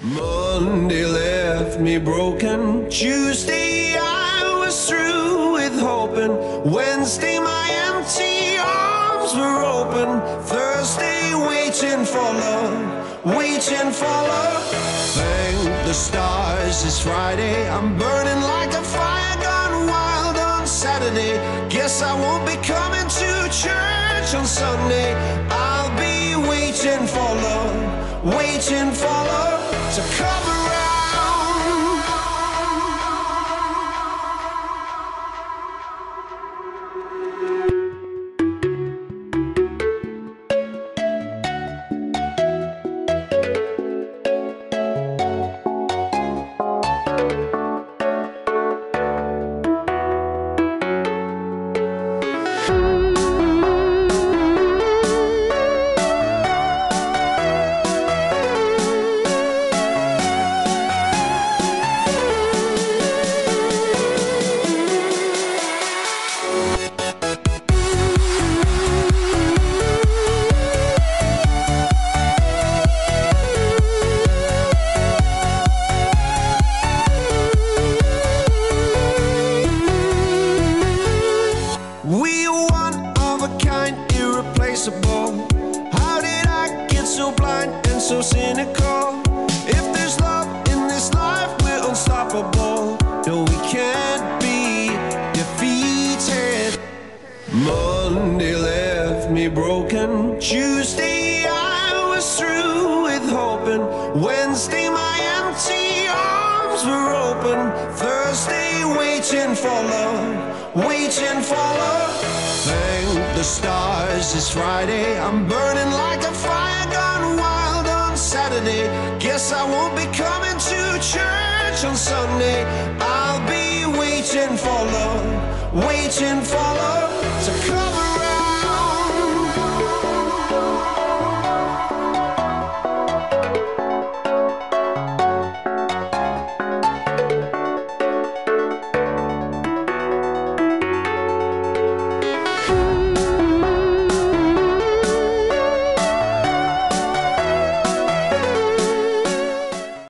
Monday left me broken. Tuesday I was through with hoping. Wednesday my empty arms were open. Thursday waiting for love, waiting for love. Thank the stars it's Friday. I'm burning like a fire gone wild on Saturday. Guess I won't be coming to church on Sunday. I'll be waiting for love, waiting for love to come around. We are one of a kind, irreplaceable. How did I get so blind and so cynical? If there's love in this life, we're unstoppable. No, we can't be defeated. Monday left me broken. Tuesday I was through with hoping. Wednesday my empty arms were open. Thursday waiting for love, waiting for love. Thank the stars it's Friday. I'm burning like a fire gone wild on Saturday. Guess I won't be coming to church on Sunday. I'll be waiting for love, waiting for love to come.